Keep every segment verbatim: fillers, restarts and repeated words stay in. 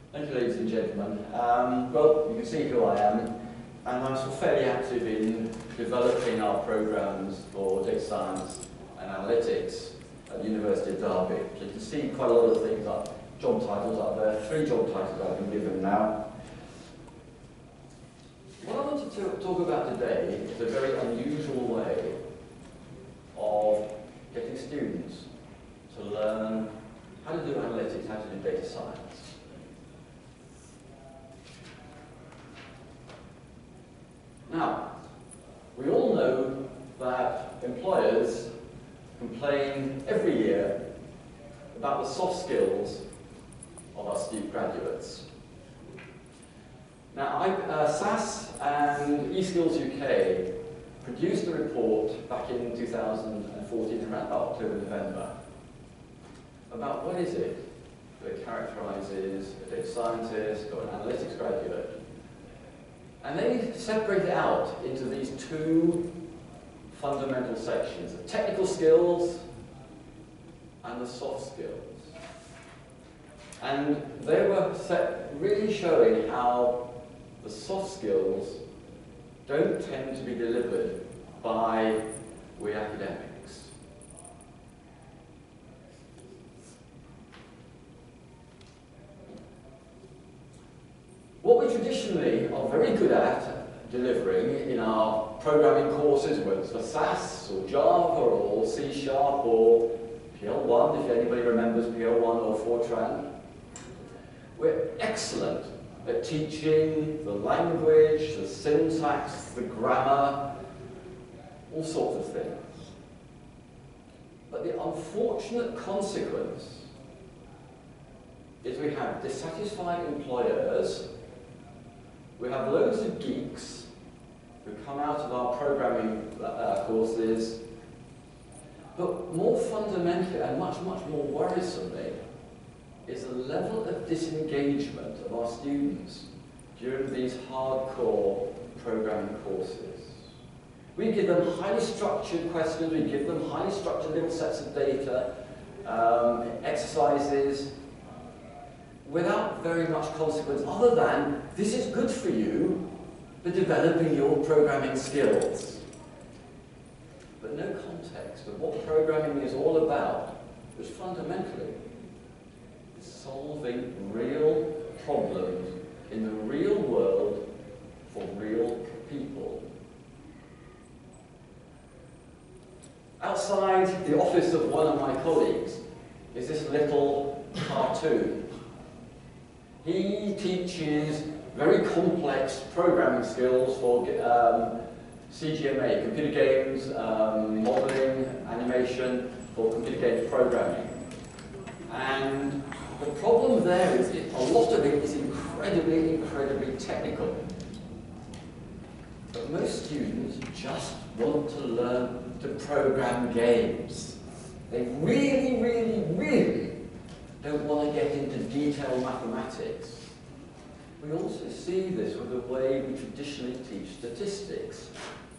Thank you, ladies and gentlemen. Um, well, you can see who I am, and I'm sort of fairly active in developing our programs for data science and analytics at the University of Derby. So you can see quite a lot of things, like job titles up there, three job titles I've been given now. What I wanted to talk about today is a very unusual way of getting students to learn how to do analytics, how to do data science. Now, we all know that employers complain every year about the soft skills of our student graduates. Now, I, uh, S A S and eSkills U K produced a report back in two thousand fourteen, around about October, November, about what is it that characterizes a data scientist or an analytics graduate. And they separate it out into these two fundamental sections, the technical skills and the soft skills. And they were set really showing how the soft skills don't tend to be delivered by we academics. What we traditionally are very good at delivering in our programming courses, whether it's for S A S or Java or C Sharp or P L one, if anybody remembers P L one or Fortran, we're excellent at teaching the language, the syntax, the grammar, all sorts of things. But the unfortunate consequence is we have dissatisfied employers, we have loads of geeks who come out of our programming uh, courses, but more fundamentally and much, much more worrisomely is the level of disengagement of our students during these hardcore programming courses. We give them highly structured questions, we give them highly structured little sets of data, um, exercises, without very much consequence other than this is good for you for developing your programming skills. But no context of what programming is all about, which fundamentally is solving real problems in the real world for real people. Outside the office of one of my colleagues is this little cartoon. He teaches very complex programming skills for um, C G M A, computer games, um, modeling, animation, for computer games programming. And the problem there is that a lot of it is incredibly, incredibly technical. But most students just want to learn to program games. They really, really, really don't want to get into detailed mathematics. We also see this with the way we traditionally teach statistics.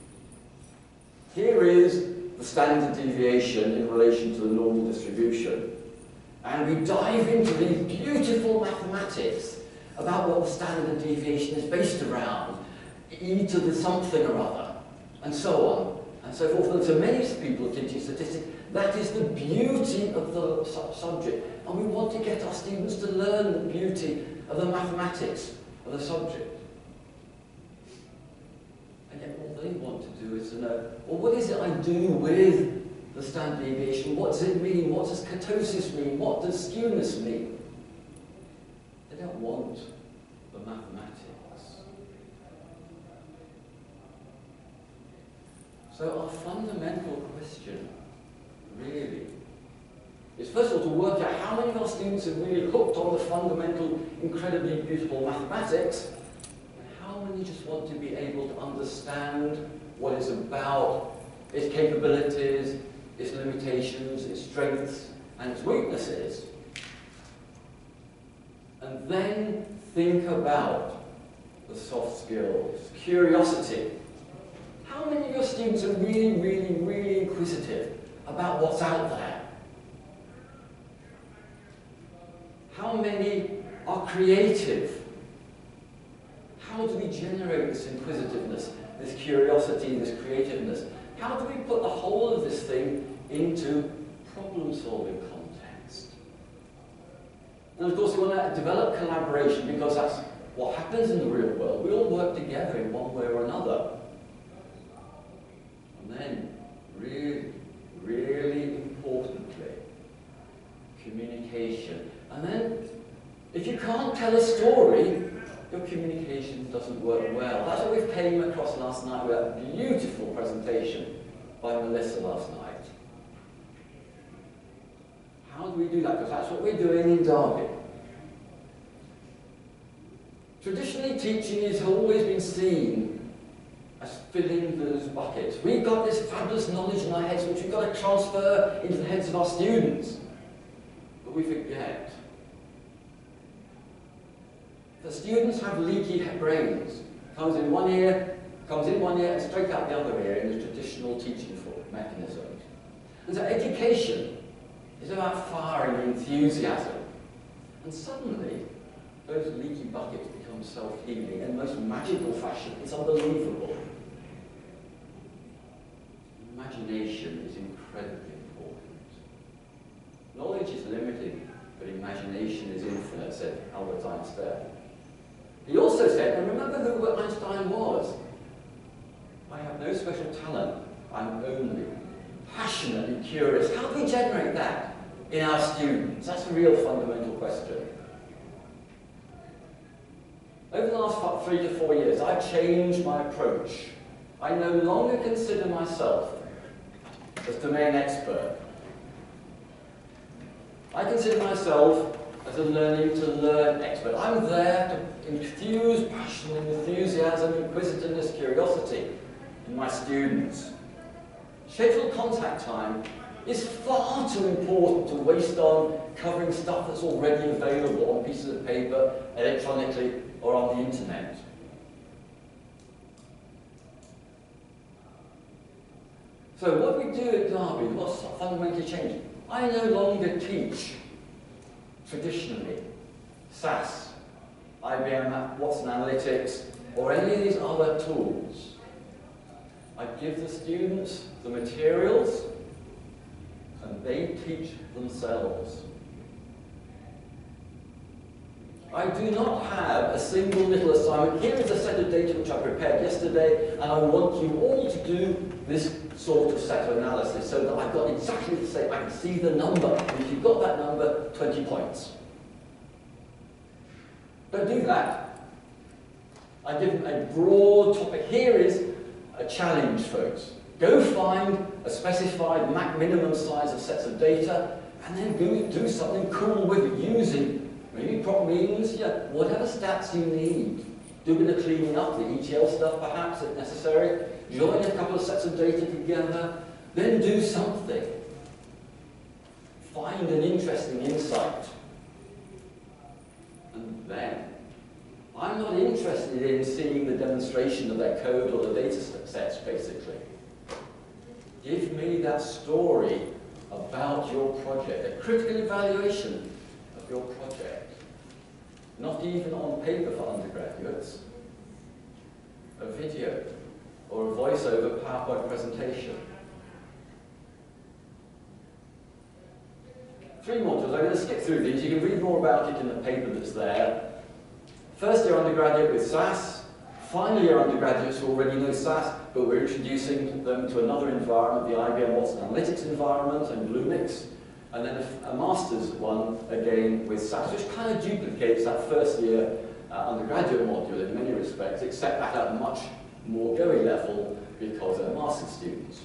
Here is the standard deviation in relation to the normal distribution. And we dive into these beautiful mathematics about what the standard deviation is based around, e to the something or other, and so on, and so forth. And to many people teaching statistics, that is the beauty of the su subject. And we want to get our students to learn the beauty of the mathematics of the subject. And yet what they want to do is to know, well, what is it I do with the standard deviation? What does it mean? What does kurtosis mean? What does skewness mean? They don't want the mathematics. So our fundamental question, really, is first of all to work out how many of our students are really hooked on the fundamental, incredibly beautiful mathematics, and how many just want to be able to understand what it's about, its capabilities, its limitations, its strengths, and its weaknesses. And then think about the soft skills, curiosity. How many of your students are really, really, really inquisitive about what's out there? How many are creative. How do we generate this inquisitiveness, this curiosity, this creativeness? How do we put the whole of this thing into problem-solving context? And of course, we want to develop collaboration because that's what happens in the real world. We all work together in one way or another. And then, really, really importantly, communication. And then, if you can't tell a story, your communication doesn't work well. That's what we came across last night with that beautiful presentation by Melissa last night. How do we do that? Because that's what we're doing in Derby. Traditionally, teaching has always been seen as filling those buckets. We've got this fabulous knowledge in our heads which we've got to transfer into the heads of our students. But we forget the students have leaky brains. Comes in one ear, comes in one ear and straight out the other ear in the traditional teaching mechanisms. And so education is about firing enthusiasm. And suddenly, those leaky buckets become self-healing in the most magical fashion. It's unbelievable. Imagination is incredibly important. Knowledge is limited, but imagination is infinite, said Albert Einstein. He also said, and remember who Einstein was, I have no special talent, I'm only passionately curious. How do we generate that in our students? That's a real fundamental question. Over the last three to four years, I've changed my approach. I no longer consider myself as domain expert. I consider myself as a learning to learn expert. I'm there to infuse passion, enthusiasm, inquisitiveness, curiosity in my students. Scheduled contact time is far too important to waste on covering stuff that's already available on pieces of paper, electronically, or on the internet. So what we do at Derby, what's fundamentally changed? I no longer teach traditionally S A S, I B M, Watson Analytics, or any of these other tools. I give the students the materials, and they teach themselves. I do not have a single little assignment. Here is a set of data which I prepared yesterday, and I want you all to do this sort of set of analysis so that I've got exactly the same. I can see the number. And if you've got that number, twenty points. Don't do that. I give them a broad topic. Here is a challenge, folks. Go find a specified minimum size of sets of data, and then do, do something cool with it using maybe prop means, yeah, whatever stats you need. Do a bit of cleaning up, the E T L stuff perhaps if necessary. Join a couple of sets of data together, then do something. Find an interesting insight. And then, I'm not interested in seeing the demonstration of their code or the data sets, basically. Give me that story about your project, a critical evaluation of your project. Not even on paper for undergraduates, a video or a voiceover PowerPoint presentation. Three modules. I'm going to skip through these. You can read more about it in the paper that's there. First year undergraduate with S A S. Final year undergraduates who already know S A S, but we're introducing them to another environment, the I B M Watson Analytics environment and Bluemix. And then a, a master's one, again, with S A S, which kind of duplicates that first year uh, undergraduate module in many respects, except at a much more G O E level because they're master's students.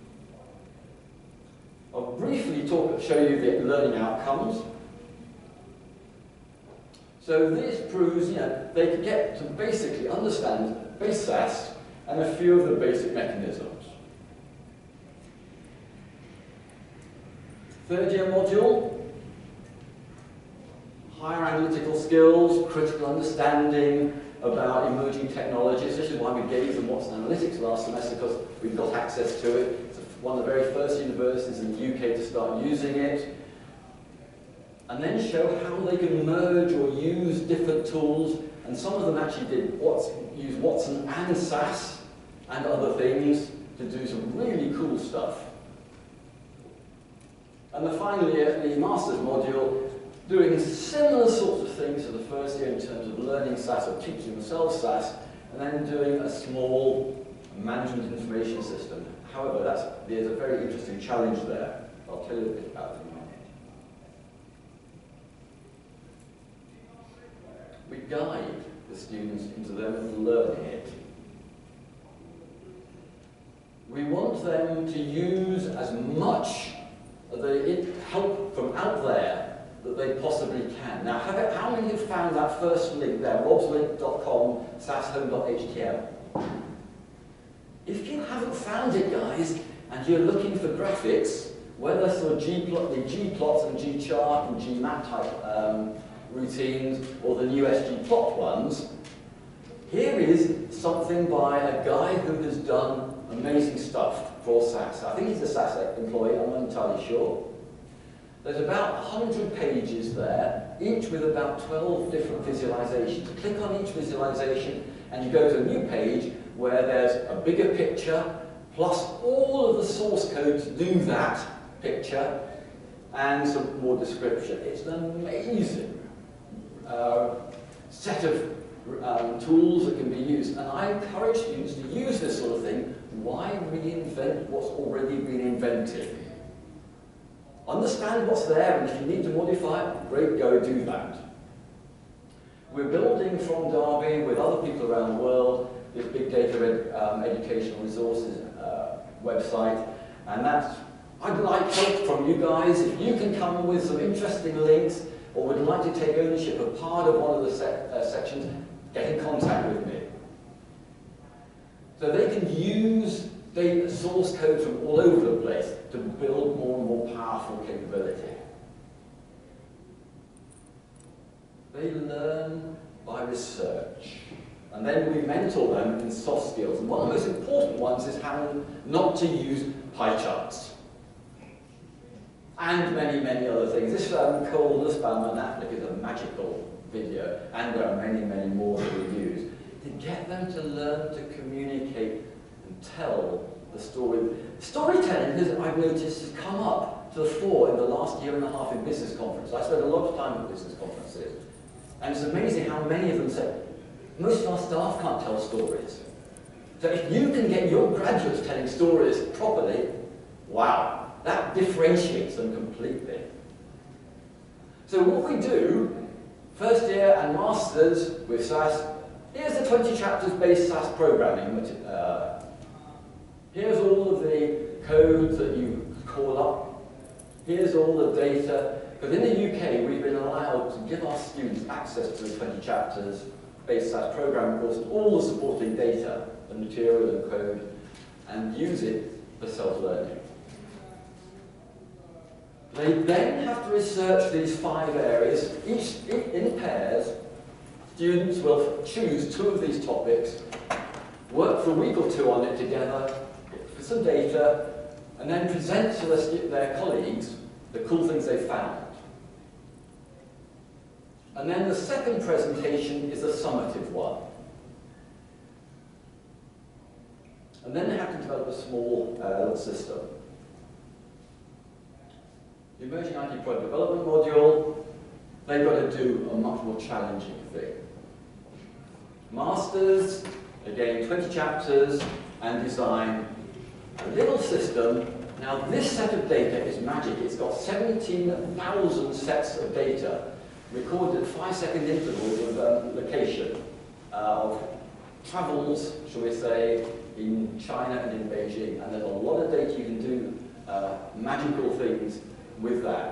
I'll briefly talk, show you the learning outcomes. So this proves, you know, they could get to basically understand base S A S and a few of the basic mechanisms. Third year module, higher analytical skills, critical understanding about emerging technologies. This is why we gave them Watson Analytics last semester, because we've got access to it. It's one of the very first universities in the U K to start using it. And then show how they can merge or use different tools, and some of them actually did what's, use Watson and S A S and other things to do some really cool stuff. And then finally, the master's module, doing similar sorts of things to the first year in terms of learning S A S or teaching themselves S A S, and then doing a small management information system. However, that's, there's a very interesting challenge there. I'll tell you a bit about it in a moment. We guide the students into them learning it. We want them to use as much of the help from out there that they possibly can. Now, have it, how many have found that first link there, robslink dot com slash home dot H T M L? If you haven't found it, guys, and you're looking for graphics, whether sort of G-plot, the G-plots and G-chart and G-map type um, routines, or the new S G plot ones, here is something by a guy who has done amazing stuff for S A S. I think he's a S A S employee, I'm not entirely sure. There's about one hundred pages there, each with about twelve different visualizations. You click on each visualization and you go to a new page where there's a bigger picture, plus all of the source code to do that picture, and some more description. It's an amazing uh, set of um, tools that can be used, and I encourage students to use this sort of thing. Why reinvent what's already been invented? Understand what's there, and if you need to modify it, great, go do that. We're building from Derby with other people around the world this big data ed, um, educational resources uh, website, and that's, I'd like help from you guys. If you can come with some interesting links or would like to take ownership of part of one of the sec uh, sections, get in contact with me. So they can use data source code from all over the place to build more and more powerful capability. They learn by research. And then we mentor them in soft skills. And one of the most important ones is how not to use pie charts. And many, many other things. This um, Cole Nussbaum and Affleck is a magical video, and there are many, many more that we use to get them to learn to communicate and tell the story. Storytelling, as I've noticed, has come up to the fore in the last year and a half in business conferences. I spent a lot of time at business conferences, and it's amazing how many of them say, most of our staff can't tell stories. So if you can get your graduates telling stories properly, wow, that differentiates them completely. So what we do, first year and masters with S A S, here's the twenty chapters based S A S programming. Uh, here's all of the codes that you call up. Here's all the data. Because in the U K, we've been allowed to give our students access to the twenty chapters based S A S programming course, all the supporting data and material and code, and use it for self-learning. They then have to research these five areas. Each, in pairs, students will choose two of these topics, work for a week or two on it together, get some data, and then present to their, their colleagues the cool things they found. And then the second presentation is a summative one. And then they have to develop a small uh, little system. The Emerging I T Product Development module, they've got to do a much more challenging thing. Masters, again, twenty chapters, and design a little system. Now this set of data is magic. It's got seventeen thousand sets of data recorded at five second intervals of um, location, uh, of travels, shall we say, in China and in Beijing. And there's a lot of data you can do uh, magical things with that.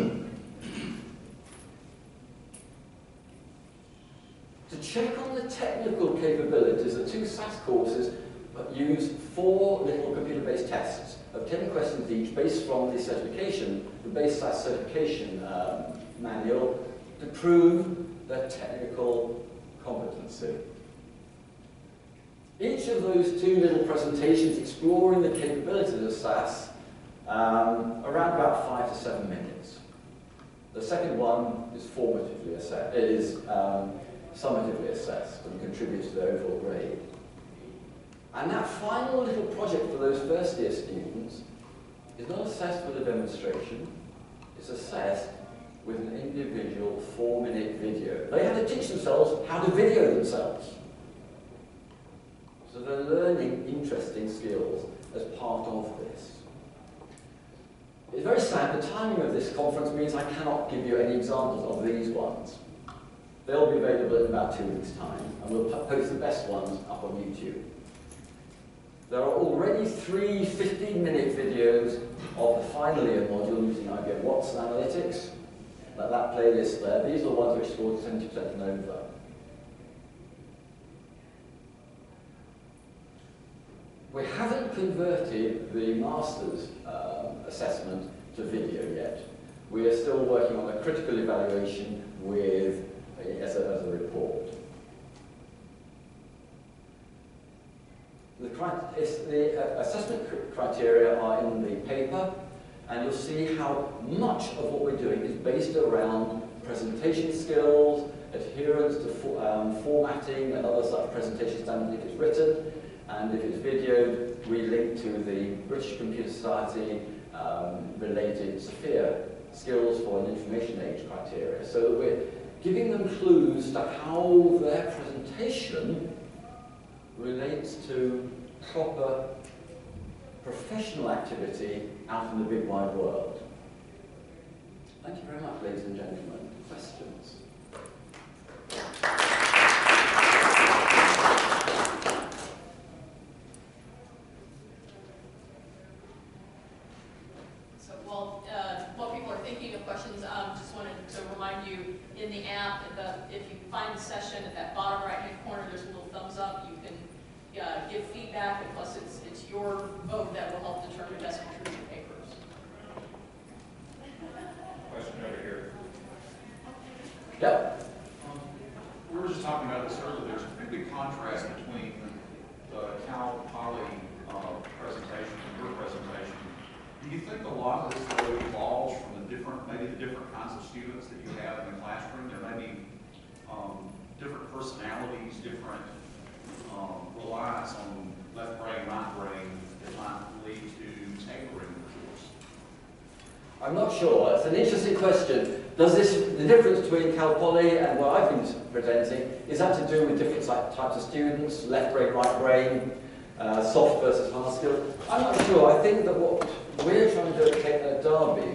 To check on the technical capabilities, the two S A S courses use four little computer-based tests of ten questions each based from the certification, the base S A S certification um, manual, to prove their technical competency. Each of those two little presentations exploring the capabilities of S A S um, around about five to seven minutes. The second one is formatively assessed, it is um, summatively assessed and contributes to the overall grade. And that final little project for those first year students is not assessed with a demonstration, it's assessed with an individual four minute video. They have to teach themselves how to video themselves. So they're learning interesting skills as part of this. It's very sad, the timing of this conference means I cannot give you any examples of these ones. They'll be available in about two weeks' time, and we'll post the best ones up on YouTube. There are already three fifteen minute videos of the final year module using I B M Watson Analytics. That, that playlist there, these are the ones which scored seventy percent and over. We haven't converted the master's um, assessment to video yet. We are still working on a critical evaluation with as a, as a report. The, the uh, assessment criteria are in the paper, and you'll see how much of what we're doing is based around presentation skills, adherence to for, um, formatting and other such presentation standards if it's written, and if it's videoed, we link to the British Computer Society um, related SOPHIA skills for an information age criteria, so that we're giving them clues to how their presentation relates to proper professional activity out in the big wide world. Thank you very much, ladies and gentlemen. Questions? So while, uh, while people are thinking of questions, um, just wanted to remind you, in the app, the, if you find the session at that bottom right-hand corner, there's a little thumbs up. You can uh, give feedback, and plus it's, it's your vote that will help determine best contributing papers. Question over here. Yep. Um, we were just talking about this earlier. There's a pretty big contrast between the Cal Poly uh, presentation and your presentation. Do you think a lot of this though evolves from the different, maybe the different kinds of students that you have in the classroom? There may be um, different personalities, different um, reliance on left brain, right brain that might lead to tailoring the course. I'm not sure. It's an interesting question. Does this, the difference between Cal Poly and what I've been presenting, is that to do with different types of students, left brain, right brain, uh, soft versus hard skill? I'm not sure. I think that what we're trying to do at Derby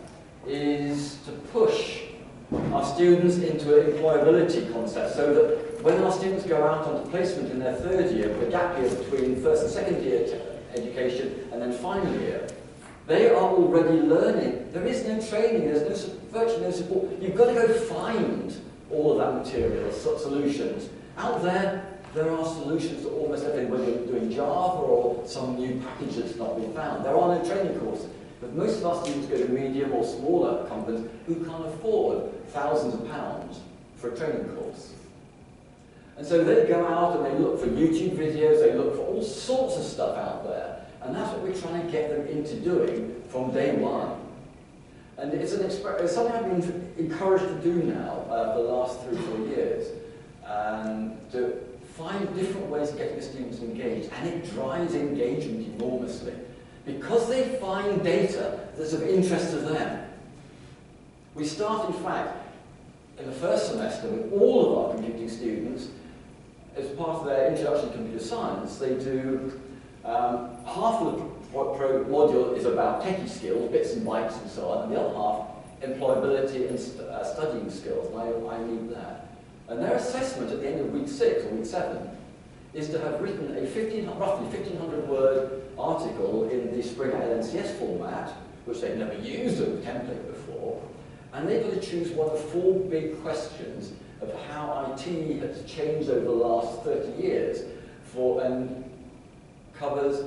is to push our students into an employability concept, so that when our students go out onto placement in their third year, the gap year between first and second year education and then final year, they are already learning. There is no training, there's no, virtually no support. You've got to go find all of that material, solutions. Out there, there are solutions to almost everything, whether you're doing Java or some new package that's not been found. There are no training courses. But most of our students go to medium or smaller companies who can't afford thousands of pounds for a training course. And so they go out and they look for YouTube videos, they look for all sorts of stuff out there. And that's what we're trying to get them into doing from day one. And it's, an it's something I've been encouraged to do now uh, for the last three or four years. And to find different ways of getting the students engaged. And it drives engagement enormously, because they find data that's of interest to them. We start, in fact, in the first semester with all of our computing students, as part of their introduction to computer science, they do um, half of the pro pro module is about techie skills, bits and bytes and so on, and the other half, employability and st uh, studying skills, and I, I need that. And their assessment at the end of week six or week seven is to have written a fifteen, roughly fifteen hundred word article in the Spring L N C S format, which they've never used as a template before, and they've got to choose one of four big questions of how I T has changed over the last thirty years, for, and covers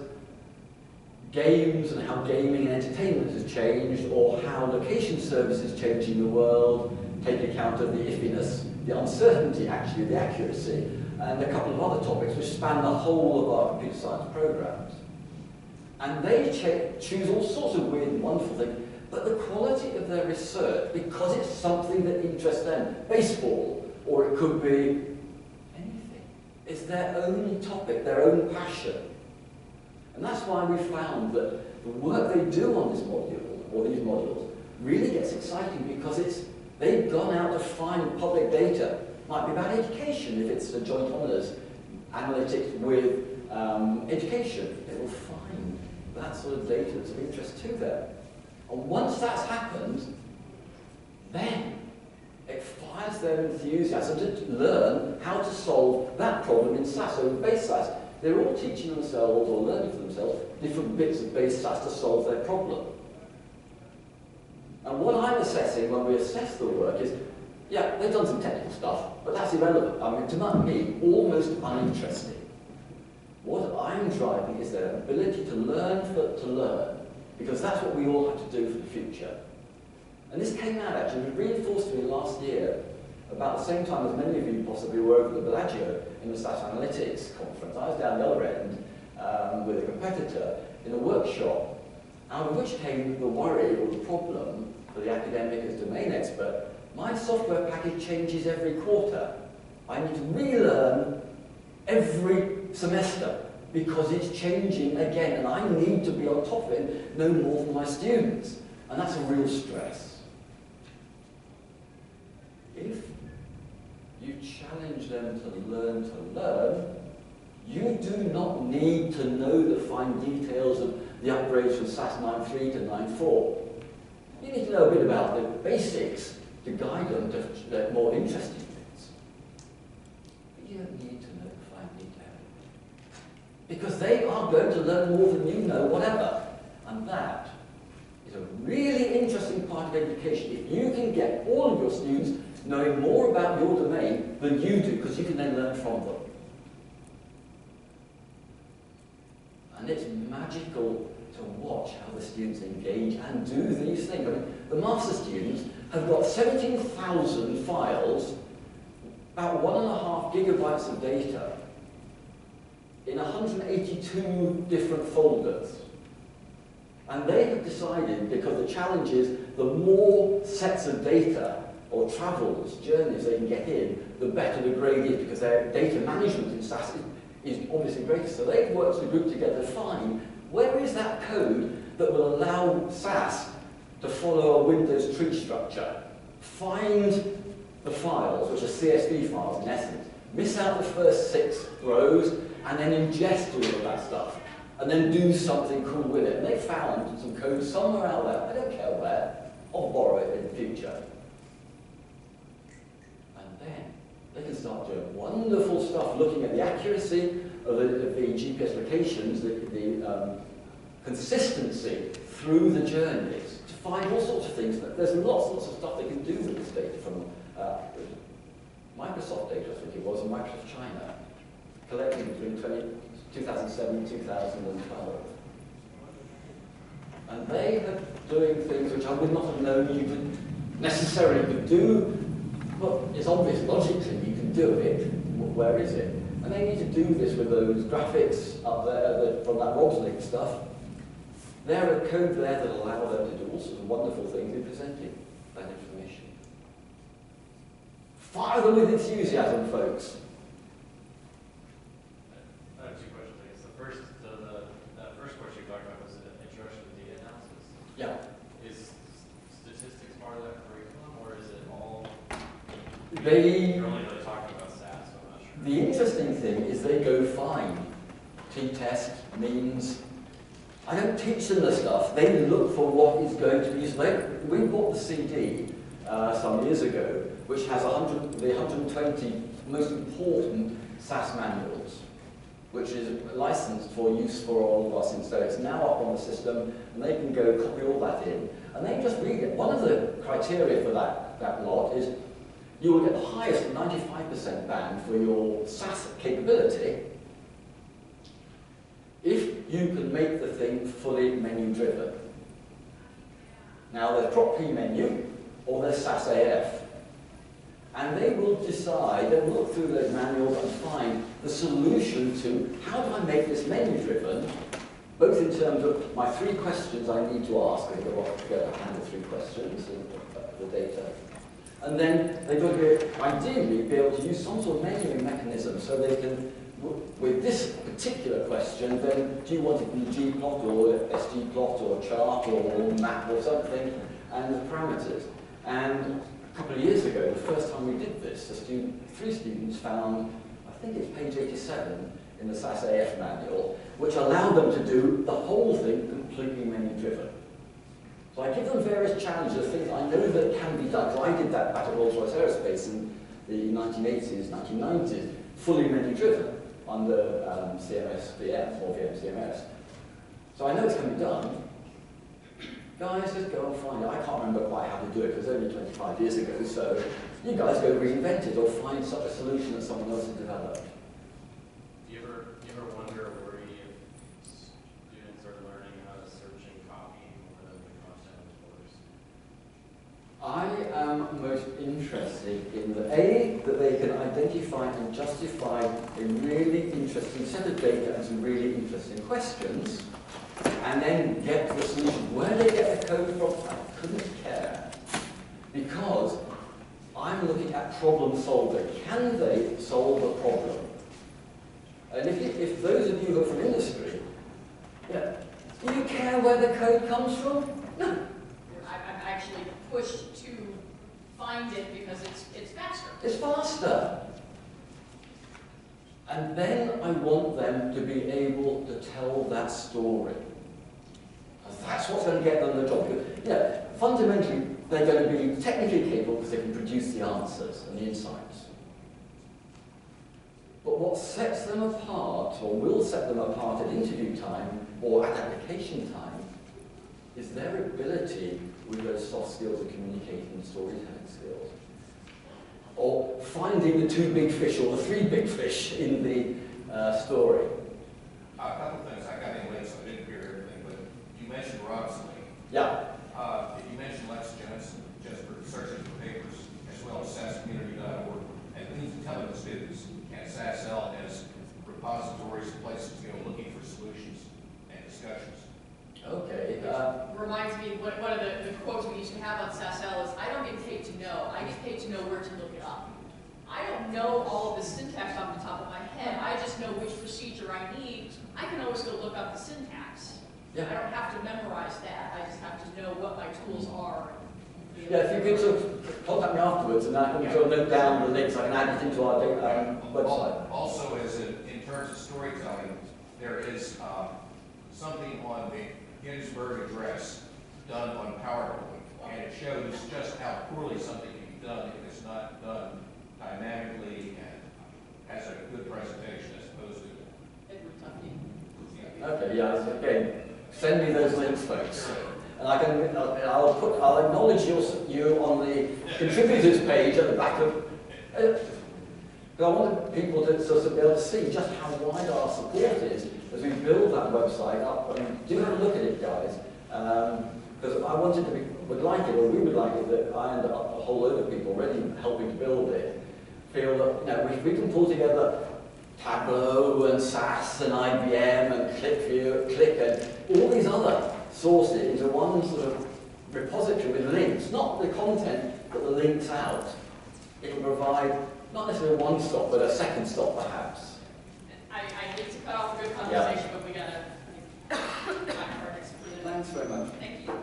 games and how gaming and entertainment has changed, or how location services change in the world, take account of the iffiness, the uncertainty actually, the accuracy, and a couple of other topics which span the whole of our computer science programs. And they choose all sorts of weird and wonderful things. but the quality of their research, because it's something that interests them, baseball, or it could be anything. It's their own topic, their own passion. And that's why we found that the work they do on this module, or these modules, really gets exciting because it's, they've gone out to find public data. Might be about education, if it's a joint honours, analytics with um, education. They will find that sort of data that's of interest to them. And once that's happened, then it fires their enthusiasm to learn how to solve that problem in S A S. So in base S A S, they're all teaching themselves or learning for themselves different bits of base S A S to solve their problem. And what I'm assessing when we assess the work is, yeah, they've done some technical stuff, but that's irrelevant. I mean, to me, almost uninteresting. What I'm driving is their ability to learn for, to learn, because that's what we all have to do for the future. And this came out actually, it was reinforced to me last year, about the same time as many of you possibly were over the Bellagio in the S A S Analytics conference. I was down the other end um, with a competitor in a workshop, out of which came the worry or the problem for the academic as domain expert. My software package changes every quarter. I need to relearn every semester because it's changing again, and I need to be on top of it no more than my students. And that's a real stress. If you challenge them to learn to learn, you do not need to know the fine details of the upgrades from S A S nine point three to nine point four. You need to know a bit about the basics to guide them to the more interesting bits. But you don't need to know the fine detail. Because they are going to learn more than you know, whatever. And that is a really interesting part of education. If you can get all of your students knowing more about your domain than you do, because you can then learn from them. And it's magical to watch how the students engage and do these things. I mean, the master students have got seventeen thousand files, about one and a half gigabytes of data, in one hundred eighty-two different folders. And they have decided, because the challenge is, the more sets of data, or travels, journeys they can get in, the better the grade is, because their data management in S A S is, is obviously greater. So they've worked as a group together to find where is that code that will allow S A S to follow a Windows tree structure. Find the files, which are C S V files in essence, miss out the first six rows, and then ingest all of that stuff, and then do something cool with it. And they found some code somewhere out there, I don't care where, I'll borrow it in the future. Then they can start doing wonderful stuff, looking at the accuracy of the, of the G P S locations, the, the um, consistency through the journeys, to find all sorts of things. There's lots and lots of stuff they can do with this data from uh, Microsoft data, I think it was, and Microsoft China, collected between two thousand seven and two thousand twelve. And they are doing things which I would not have known you could necessarily could do. Well, it's obvious logically you can do it. Where is it? And they need to do this with those graphics up there the, from that Roslink stuff. There are code there that allow them to do all sorts of wonderful things in presenting that information. Fire them with enthusiasm, folks. I have two questions. I guess the first, the, the that first question you talked about was the introduction to data analysis. Yeah. Is statistics part of that curriculum, or is it all? They, You're only really talking about S A S, so I'm not sure. the interesting thing is they go find t-test, means. I don't teach them the stuff. They look for what is going to be used. They, we bought the C D uh, some years ago, which has one hundred, the one hundred twenty most important S A S manuals, which is licensed for use for all of us. And so it's now up on the system, and they can go copy all that in, and they just read it. One of the criteria for that, that lot is you will get the highest ninety-five percent band for your S A S capability if you can make the thing fully menu-driven. Now, there's prop P menu, or there's S A S A F. And they will decide, they'll look through those manuals and find the solution to how do I make this menu-driven both in terms of my three questions I need to ask. They've got to handle three questions in the data. And then they've got to be, ideally be able to use some sort of measuring mechanism so they can, with this particular question, then do you want it in G plot or S G plot or chart or map or something, and the parameters. And a couple of years ago, the first time we did this, the student, three students found, I think it's page eighty-seven in the S A S A F manual, which allowed them to do the whole thing completely menu-driven. So I give them various challenges, things I know that can be done, because I did that back at Rolls-Royce Aerospace in the nineteen eighties, nineteen nineties, fully menu-driven under um, C M S V M, or V M C M S. So I know it can be done. Guys, just go and find it. I can't remember quite how to do it, because it was only twenty-five years ago, so you guys go reinvent it or find such a solution that someone else has developed. Do you ever, do you ever wonder or worry if students are learning how to search and copy more than the content works? I am most interested in the A, that they can identify and justify a really interesting set of data and some really interesting questions, and then get to the solution. Where they get the code from, I couldn't care. Because I'm looking at problem solving. Can they solve a problem? And if, you, if those of you who are from industry, yeah, do you care where the code comes from? No. I'm actually pushed to find it because it's, it's faster. It's faster. And then I want them to be able to tell that story. Because that's what's going to get them the job. Yeah, fundamentally, they're going to be technically capable because they can produce the answers and the insights. But what sets them apart, or will set them apart at interview time or at application time, is their ability with those soft skills of communicating and storytelling skills. Or finding the two big fish or the three big fish in the uh, story. Uh, a couple of things. I got in late, so I didn't hear everything, but you mentioned Robson. Yeah. Uh, you mentioned Lex Johnson, just for searching for papers, as well as S A S community dot org, and things telling the students, and S A S L as repositories and places to go looking for solutions and discussions. Okay. Uh, Reminds me, one, one of the, the quotes we used to have on S A S L is, I don't get paid to know, I get paid to know where to look it up. I don't know all of the syntax off the top of my head, I just know which procedure I need. I can always go look up the syntax. yeah. I don't have to memorize that, I just have to know what my tools are. Yeah, if you could sort of contact me afterwards and I can sort of note down the links, I can add it into our um, website. Also, as in, in terms of storytelling, there is uh, something on the Ginsburg Address done on PowerPoint, and it shows just how poorly something can be done if it's not done dynamically and as a good presentation as opposed to. Edward Tuffy. Okay, yeah, again, send me those links, folks. And I can, I'll put, I'll acknowledge you, you on the contributors page at the back of, uh, I want people to sort of be able to see just how wide our support is as we build that website up. I mean, do have a look at it, guys. Because um, I wanted to be, would like it, or we would like it, that I and a whole load of people already helping to build it, feel that, you know, we, we can pull together Tableau and S A S and I B M and ClickView, Click and all these other sources into one sort of repository with links, not the content, but the links out. It will provide not necessarily one stop, but a second stop perhaps. I, I hate to cut off a good conversation, yeah. but we gotta. Thanks very much. Thank you.